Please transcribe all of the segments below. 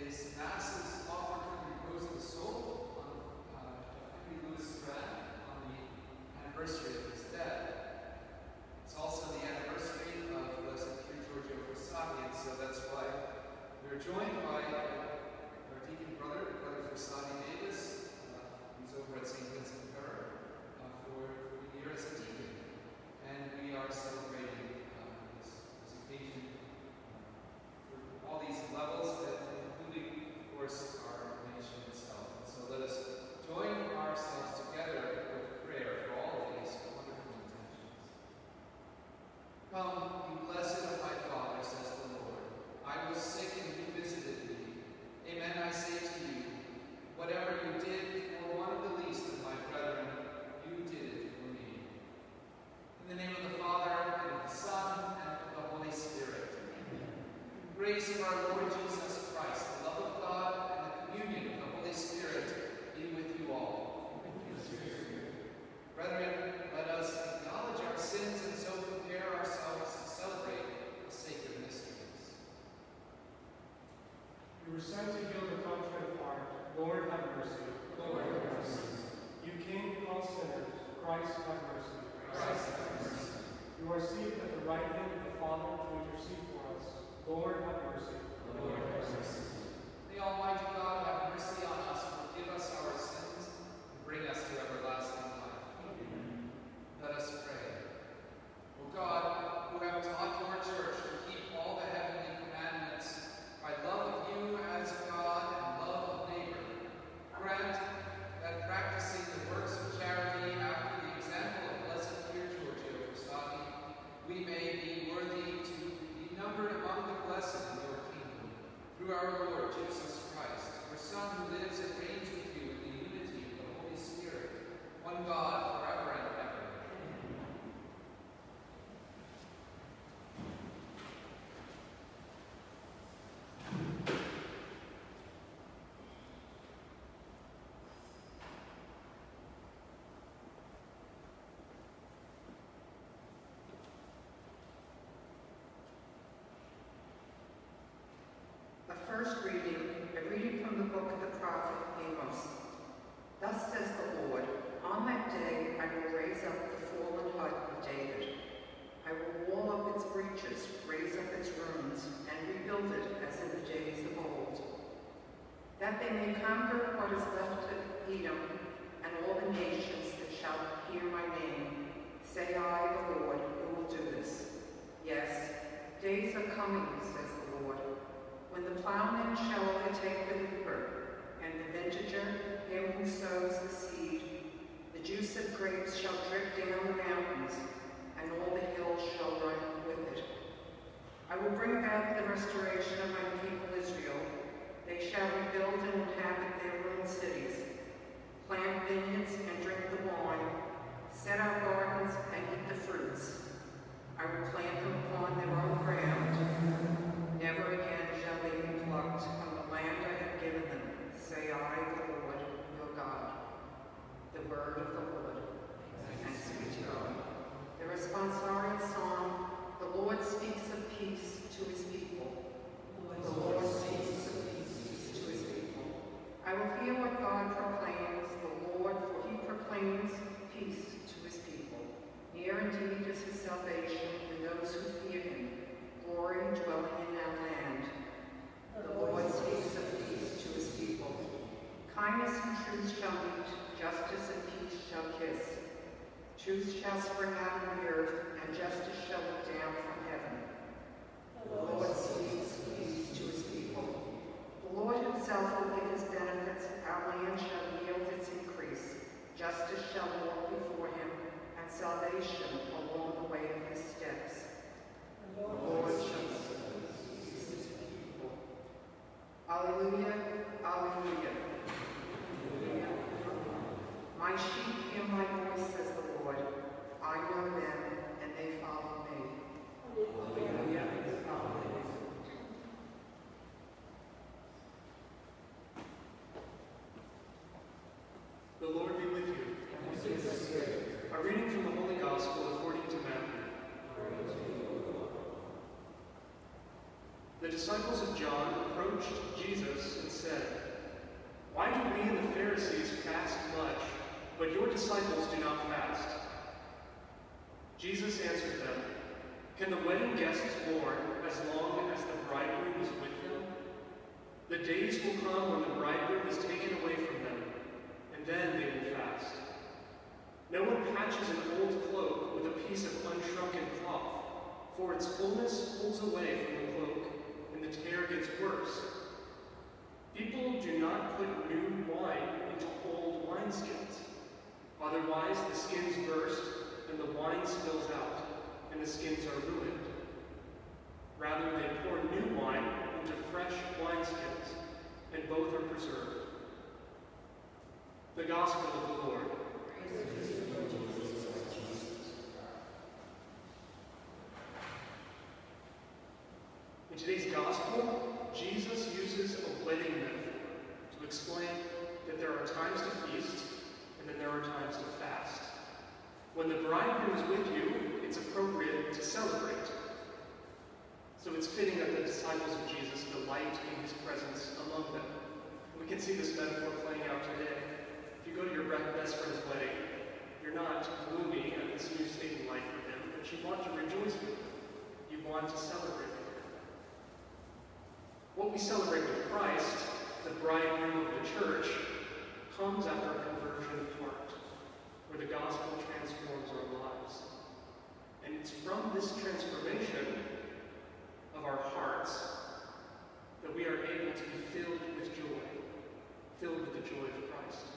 Today's Mass is offered for the repose of the soul on Henry Louis Strand on the anniversary of his death. It's also the anniversary of Blessed Pier Giorgio Frassati, and so that's why we're joined by our deacon brother Frassati Davis, who's over at St. Vincent Ferrer for the year as a deacon. And we are celebrating this occasion for all these levels, including, of course, our nation itself. And so let us join ourselves together with prayer for all of these wonderful intentions. Come, you blessed of my Father, says the Lord. I was sick and you visited me. Amen, I say to you, whatever you did for one of the least of my brethren, you did it for me. In the name of the Father, and of the Son, and of the Holy Spirit. The grace of our Lord Jesus Christ, the love of God, and the communion of the Holy Spirit be with you all. Brethren, let us acknowledge our sins and so prepare ourselves to celebrate the sacred mysteries. You were sent to heal the contrite heart. Lord, have mercy. Lord, have mercy. You came to call sinners. Christ, have mercy. Christ, have mercy. You are seated at the right hand of the Father to intercede for us. Lord, have mercy. Lord, have mercy. May Almighty God have mercy on us, forgive us our sins, and bring us to everlasting life. Amen. Let us pray. O God, who have taught your church to keep all the heavenly commandments by love of you as God and love of neighbor, grant that practicing the works of charity after the example of Blessed Pier Giorgio Frassati, we may be worthy to be numbered among the blessed in your kingdom, through our Lord Jesus Christ, your Son, who lives and reigns with you in the unity of the Holy Spirit, one God, forever and ever. First reading, a reading from the book of the prophet Amos. Thus says the Lord, on that day I will raise up the fallen hut of David. I will wall up its breaches, raise up its ruins, and rebuild it as in the days of old. That they may conquer what is left of Edom and all the nations that shall hear my name, say I, the Lord, who will do this. Yes, days are coming, says the Lord, when the plowman shall overtake the reaper, and the vintager, him who sows the seed, the juice of grapes shall drip down the mountains, and all the hills shall run with it. I will bring about the restoration of my people Israel. They shall rebuild and inhabit their ruined cities, plant vineyards and drink the wine, set out gardens and eat the fruits. I will plant them upon their own ground. Never again shall they be plucked from the land I have given them, say I, the Lord, your God. The word of the Lord. Thanks be to God. The responsorial psalm, the Lord speaks of peace to his people. The Lord speaks of peace to his people. I will hear what God proclaims, the Lord, for he proclaims peace to his people. Near indeed is his salvation in those who fear him, glory dwelling in our land. The Lord speaks of peace to his people. Kindness and truth shall meet, justice and peace shall kiss. Truth shall spring out of the earth, and justice shall look down from heaven. The Lord speaks peace to his people. The Lord himself will give his benefits, our land shall yield its increase. Justice shall walk before him, and salvation along the way of his steps. The Lord shall peace to his people. Alleluia, alleluia. My sheep hear my voice, says the Lord. I know them, and they follow me. Alleluia, alleluia. The Lord be with you. And with your spirit. A reading from the Holy Gospel according to Matthew. The disciples of John approached approached Jesus and said, "Why do we and the Pharisees fast much, but your disciples do not fast?" Jesus answered them, "Can the wedding guests mourn as long as the bridegroom is with them? The days will come when the bridegroom is taken away from them, and then they will fast. No one patches an old cloak with a piece of unshrunken cloth, for its fullness pulls away from the cloak, and the tear gets worse. People do not put new wine into old wineskins. Otherwise, the skins burst, and the wine spills out, and the skins are ruined. Rather, they pour new wine into fresh wineskins, and both are preserved." The Gospel of the Lord. In today's Gospel, Jesus uses a wedding metaphor to explain that there are times to feast, and then there are times to fast. When the bridegroom is with you, it's appropriate to celebrate. So it's fitting that the disciples of Jesus delight in his presence among them. We can see this metaphor playing out today. If you go to your best friend's wedding, you're not gloomy at this new state in life for him, but you want to rejoice with him. You want to celebrate with him. What we celebrate with Christ, the bridegroom of the church, comes after a conversion of heart, where the gospel transforms our lives. And it's from this transformation of our hearts that we are able to be filled with joy, filled with the joy of Christ.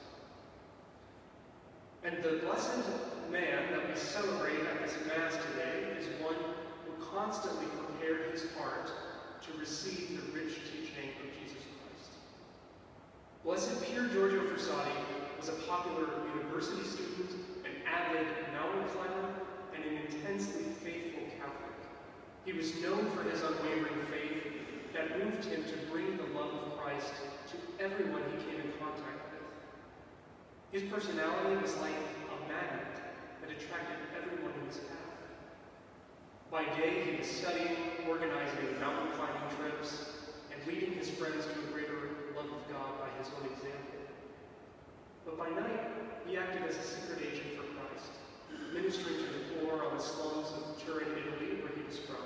And the blessed man that we celebrate at this Mass today is one who constantly prepared his heart to receive the rich teaching of Jesus Christ. Blessed Pier Giorgio Frassati was a popular university student, an avid mountain climber, and an intensely faithful Catholic. He was known for his unwavering faith that moved him to bring the love of Christ to everyone he came in contact with. His personality was like a magnet that attracted everyone in his path. By day, he was studying, organizing mountain climbing trips, and leading his friends to a greater love of God by his own example. But by night, he acted as a secret agent for Christ, ministering to the poor on the slums of Turin, Italy, where he was from.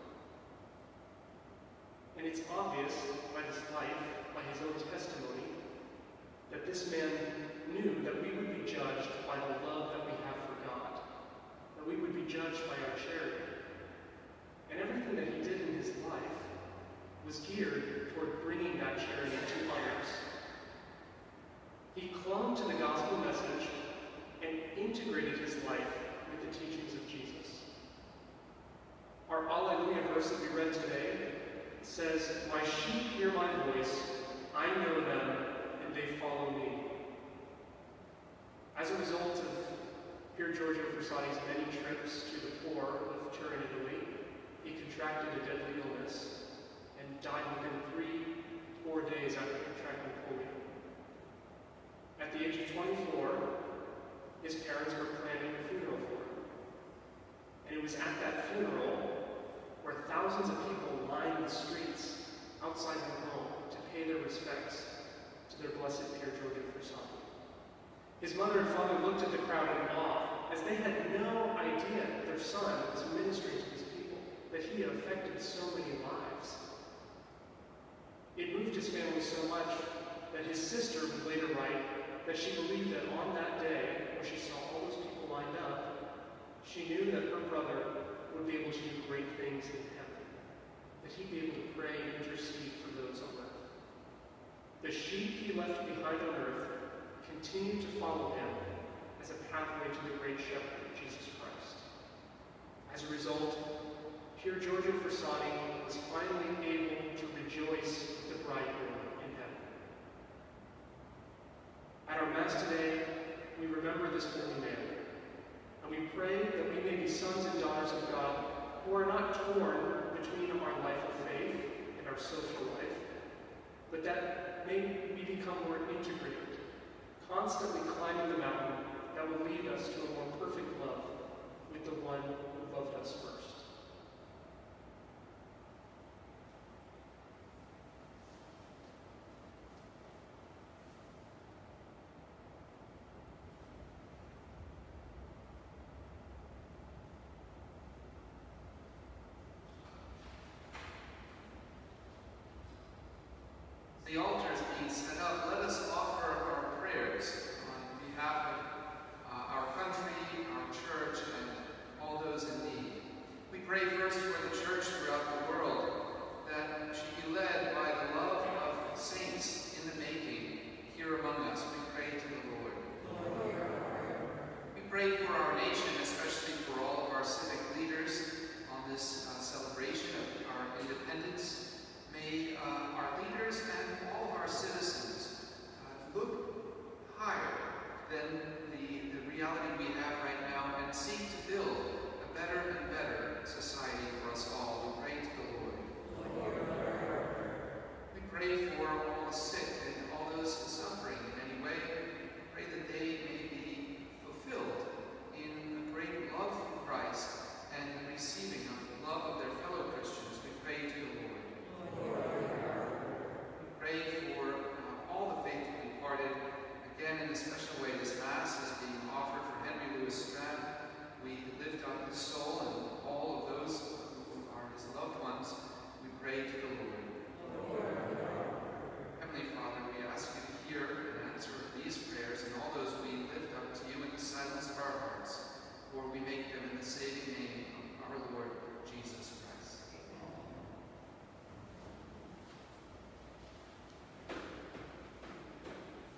And it's obvious by his life, by his own testimony, that this man knew that we would be judged by the love that we have for God, that we would be judged by our charity. And everything that he did in his life was geared toward bringing that charity to others. He clung to the gospel message and integrated his life with the teachings of Jesus. Our Alleluia verse that we read today says, "My sheep hear my voice, I know them, and they follow me." As a result of Pier Giorgio Frassati's many trips to the poor of Turin, Italy, he contracted a deadly illness and died within 4 days after contracting polio. At the age of 24, his parents were planning a funeral for him. And it was at that funeral where thousands of people lined the streets outside their home to pay their respects to their blessed Pier Giorgio Frassati. His mother and father looked at the crowd in awe, as they had no idea that their son was ministering to these people, that he had affected so many lives. It moved his family so much that his sister would later write that she believed that on that day, where she saw all those people lined up, she knew that her brother would be able to do great things in heaven, that he'd be able to pray and intercede for those on earth. The sheep he left behind on earth continued to follow him as a pathway to the great shepherd, Jesus Christ. As a result, Pier Giorgio Frassati was finally able to rejoice with the bridegroom in heaven. At our Mass today, we remember this holy man, and we pray that we may be sons and daughters of God who are not torn between our life of faith and our social life, but that may we become more integrated, constantly climbing the mountain that will lead us to a more perfect love with the one who loved us first.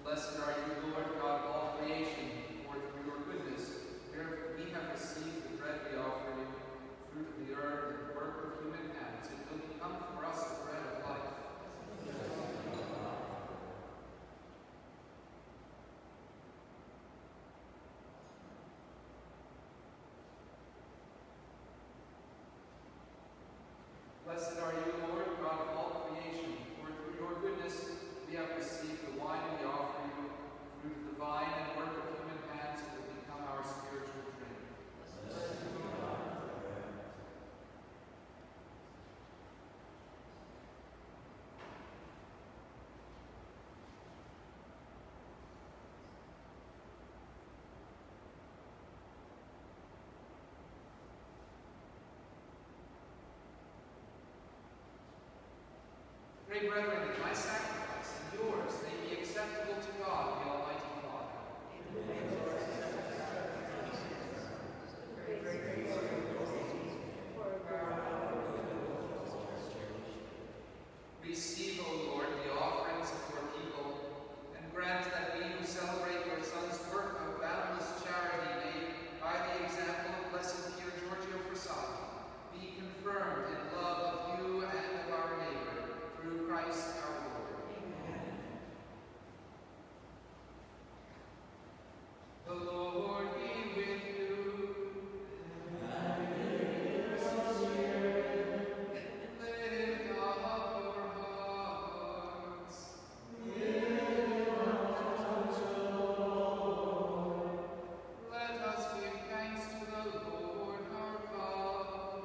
Blessed are you, Lord God of all creation, for through your goodness we have received the bread we offer you, fruit of the earth and work of human hands. It will become for us the bread of life. Blessed are you, Lord God of all creation, for through your goodness we have received the wine we offer you, fruit of the vine and work of human hands. It will become our spiritual drink. Pray, brethren, that my sacrifice and yours may be acceptable to God, the Almighty Father. Receive, O Lord, the offerings of your people, and grant that we who celebrate your Son's work of boundless charity may, by the example of blessed Pier Giorgio Frassati, be confirmed in love of you and of our neighbor, through Christ our Lord. Amen. The Lord be with you. And with your spirit. Lift up your hearts. Lift up to the Lord. Let us give thanks to the Lord our God.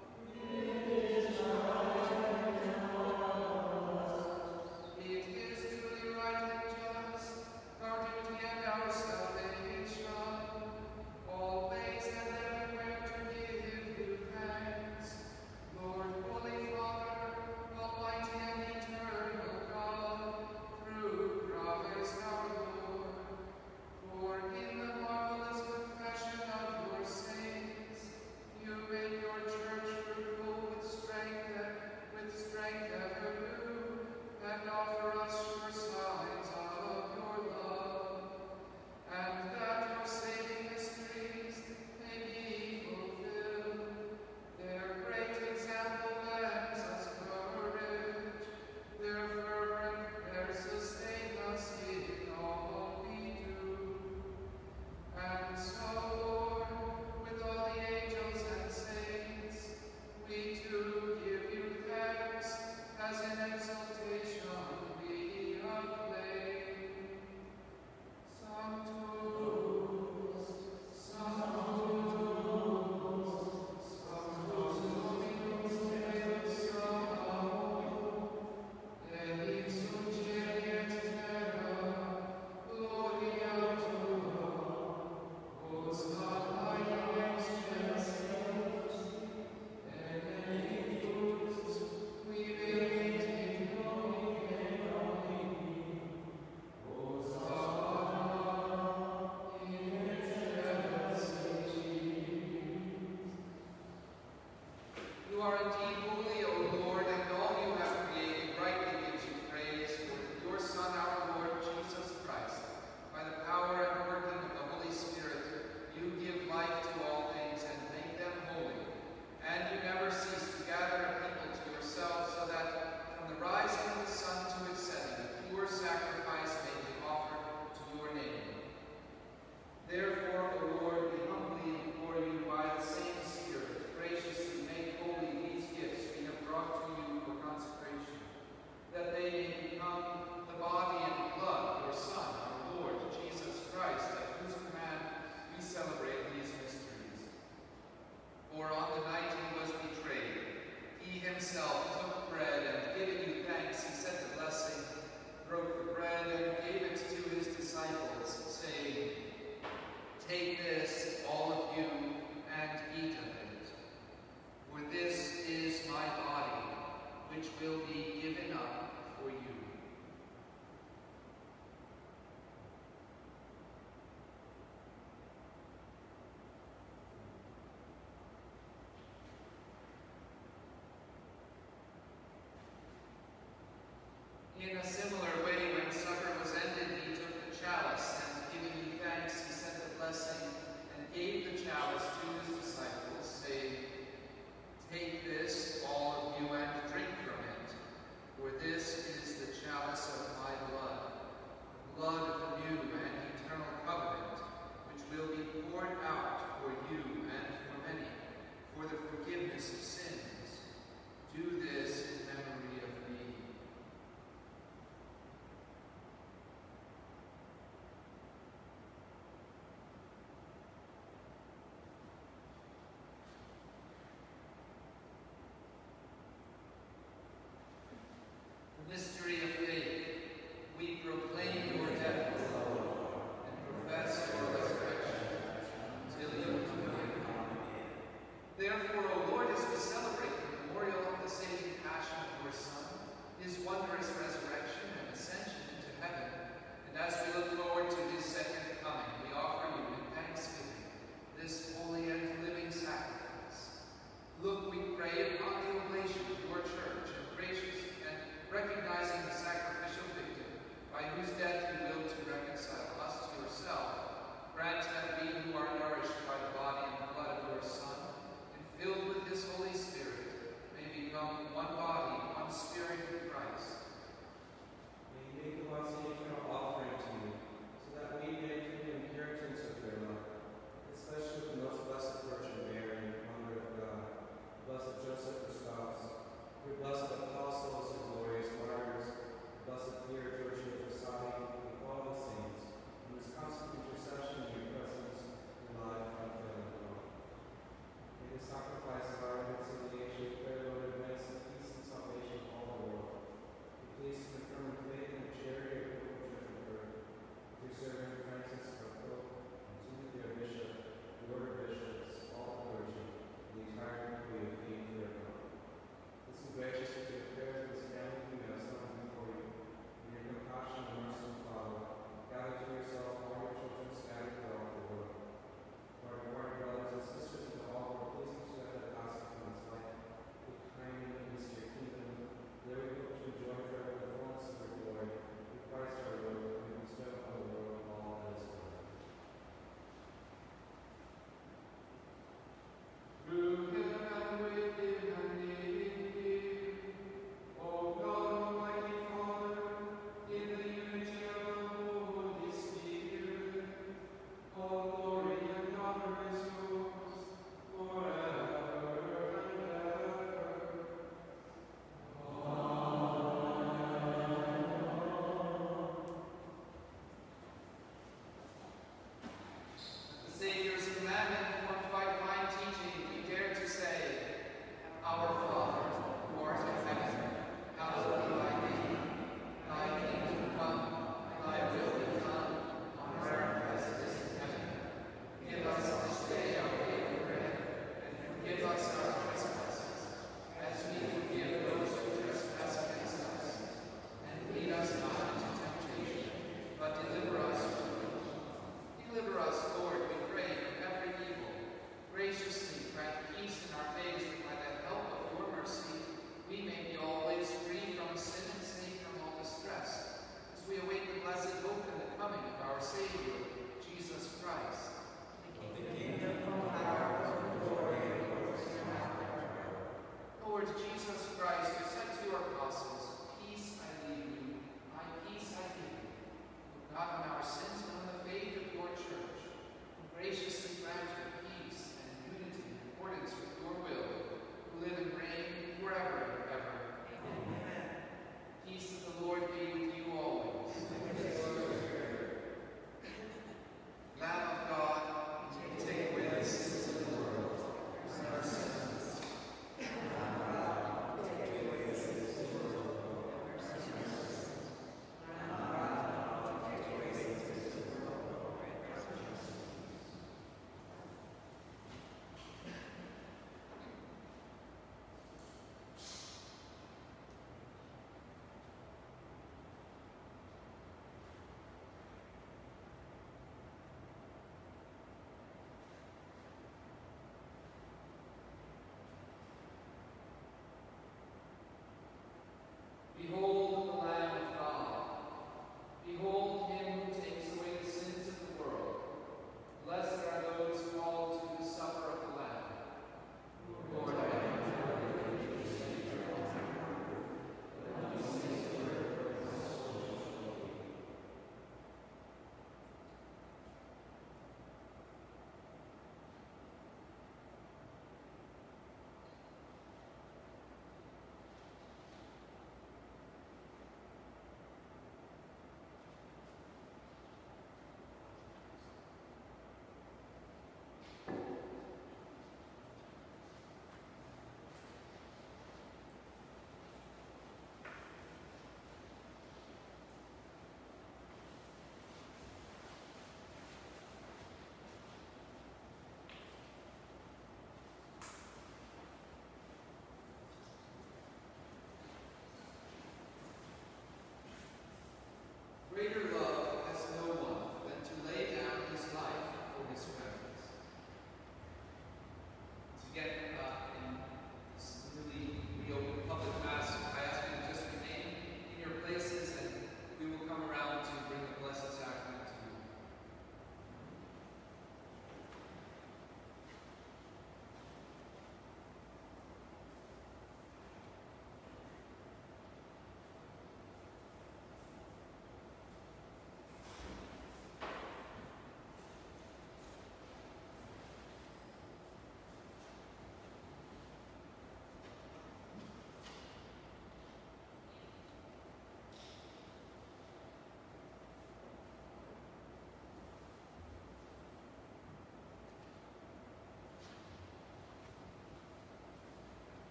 You are indeed holy, O Lord, and all you have created rightly gives you praise. For your Son, our Lord Jesus Christ, by the power and working of the Holy Spirit, you give life to all things and make them holy. And you never cease to gather a people to yourself, so that from the rising of the sun to its setting, a pure sacrifice may be offered to your name. Therefore, O Lord, we humbly implore you by the same Spirit, graciously make holy these gifts we have brought to you for consecration, that they may become the body and blood of your Son, our Lord Jesus Christ, at whose command we celebrate these mysteries. For on the night he was betrayed, he himself took bread, and giving you thanks, he said the blessing, broke the bread, and gave it to his disciples, saying, "Take this, all of you, and eat of it. For this is my body, which will be given up for you." In a similar way, when supper was ended, he took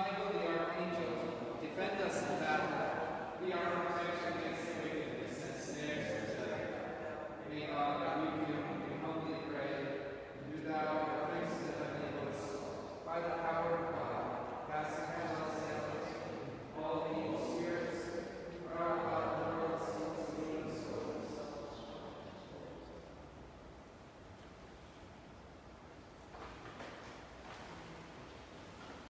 Michael the